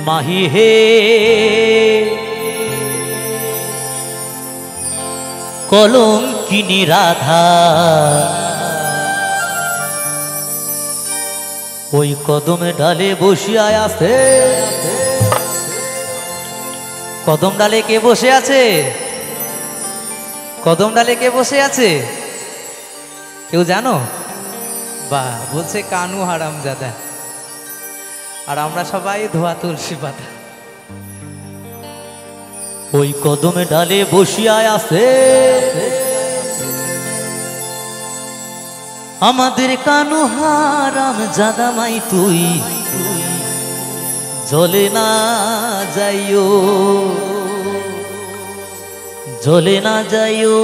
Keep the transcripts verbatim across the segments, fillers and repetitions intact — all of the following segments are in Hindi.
माही हे कलंकिनी राधा ओई कदम डाले बसिया आछे कदम डाले के बसे आछे कदम डाले के बसे आछे केउ जानो बा बोलছে कानू हारामजादा और आमरा सबाई धोआ तुलसी पाता ओई कदम डाले बसिया आछे आमादेर कानू हारामजादा माई तुई जले ना जाइयो जले ना जाइयो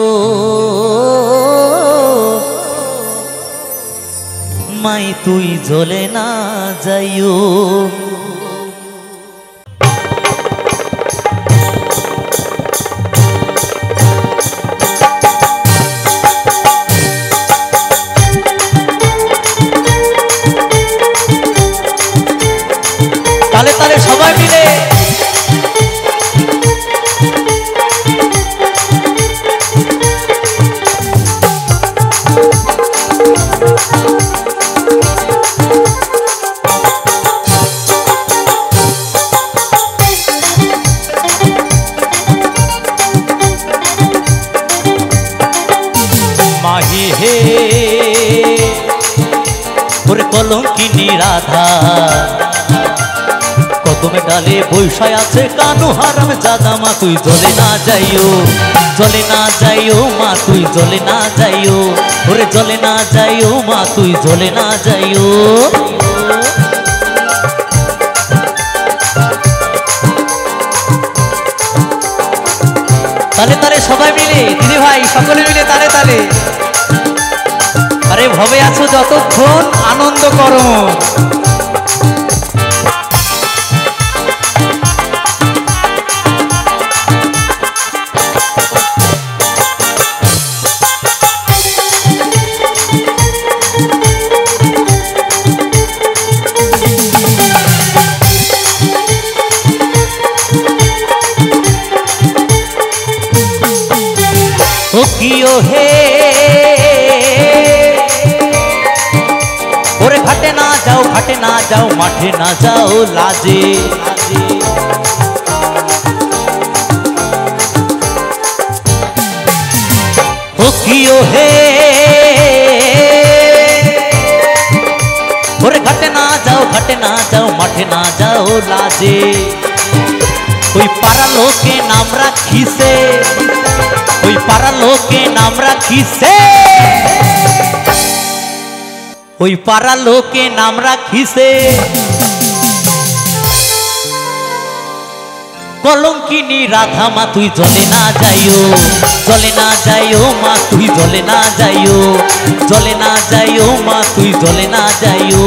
माई तुई जले ना जाइयो ताले ताले सबाई मिले माही हे ओरे कलंकिनी राधा कदम डाले बसाय आछे कानू हारामजादा मा तुई जले ना जाइयो जले ना जाइयो मा तुई जले ना जाइयो ओरे जले ना जाइयो मा तुई जले ना जाइयो ताले ताले सबाई मिले दिदी भाई सकले मिले ताले ताले अरे भवे आछो जतक्षण आनंद करो ओ कियो हे ओरे घाटे ना जाओ घाटे ना जाओ माठे ना जाओ लाजे ओ कियो हे ओरे घाटे ना जाओ घाटे ना जाओ माठे ना जाओ लाजे कोई पारा लोके नाम राखिसे कोई पारा लोके नाम राखिसे कोई पारा लोके नाम राखिसे कलंकिनी राधा मा तुई जले ना जाइयो जले ना जाइयो मा तुई जले ना जाइयो जले ना जाइयो मा तुई जले ना जाइयो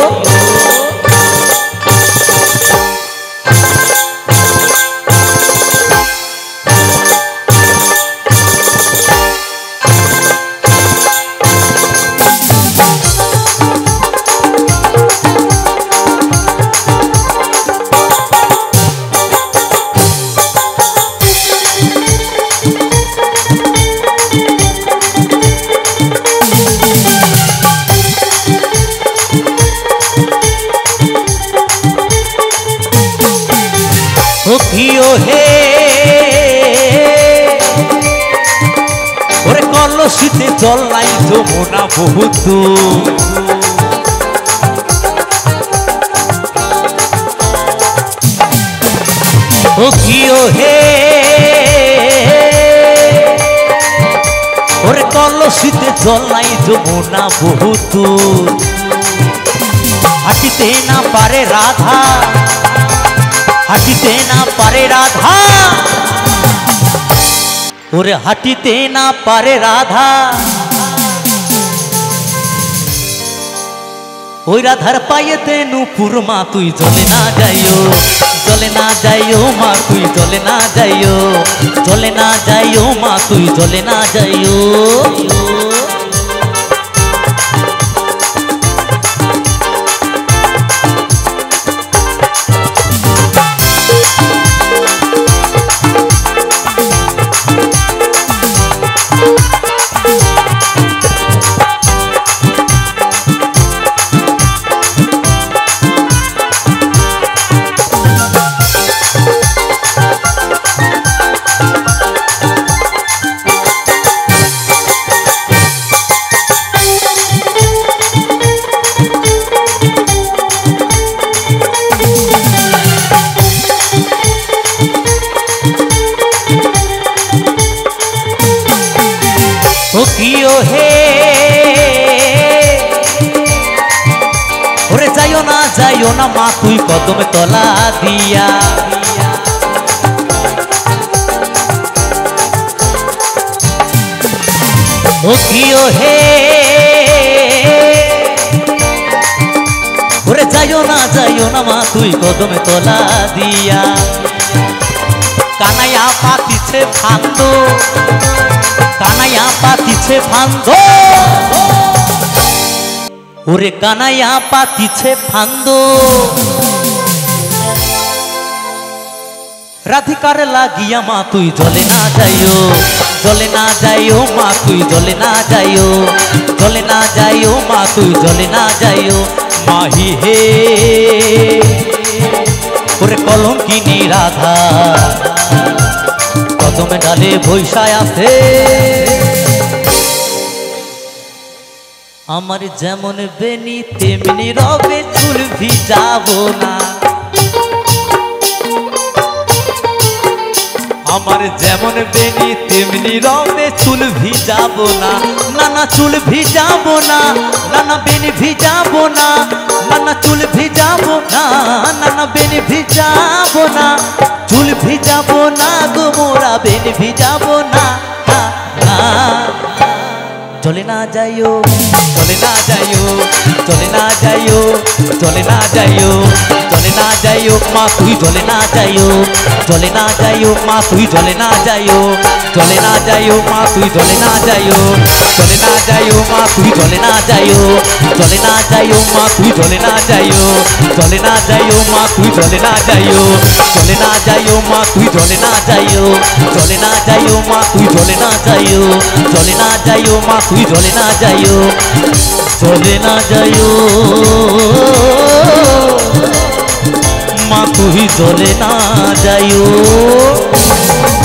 कियो हे ओरे कलसिते जल नाई যমুনা बहुत ओ कियो हे ओरे कलसिते जल नाई যমুনা बहुत हाटिते ना पारे राधा हाटिते ना पारे राधा ओरे हाटिते ना पारे राधा ओई राधार पायेते नूपुर मा तुई जले ना जाइयो जले ना जाइयो मा तुई जले ना जाइयो जले ना जाइयो मा तुई जले ना जाइयो কিও হে ওরে যাইও না যাইও না মা তুই কদমে তলা দিয়া ও কিও হে ওরে যাইও না যাইও না মা তুই কদমে তলা দিয়া কানাইয়া পাতিছে ফান্দ কানাইয়া পাতিছে ফান্দ ওরে কানাইয়া পাতিছে ফান্দ রাধিকার লাগিয়া মা তুই জলে না যাইও জলে না যাইও মা তুই জলে না যাইও জলে না যাইও মা তুই জলে না যাইও মাহি হে ওরে কলঙ্কিনী রাধা কদমে ডালে বৈশায় আছে আমার যেমন বেনি তেমনি রবে চুল ভিজাবো না আমার যেমন বেনি তেমনি রবে চুল ভিজাবো না নানা চুল ভিজাবো না নানা বেনি ভিজাবো না নানা চুল ভিজাবো না নানা বেনি ভিজাবো না চুল ভিজাবো না গো মোরা বেনি ভিজাবো না চলে না যাইও চলে না যাইও চলে না যাইও চলে না যাইও চলে না যাইও মা তুই চলে না যাইও চলে না যাইও মা তুই চলে না যাইও চলে না যাইও মা তুই চলে না যাইও চলে না যাইও মা তুই চলে না যাইও চলে না যাইও মা তুই চলে না যাইও চলে না যাইও মা তুই চলে না যাইও চলে না যাইও মা তুই চলে না যাইও চলে না যাইও মা তুই চলে না যাইও চলে না যাইও মা তুই চলে না যাইও চলে না যাইও মা তুই চলে না যাইও।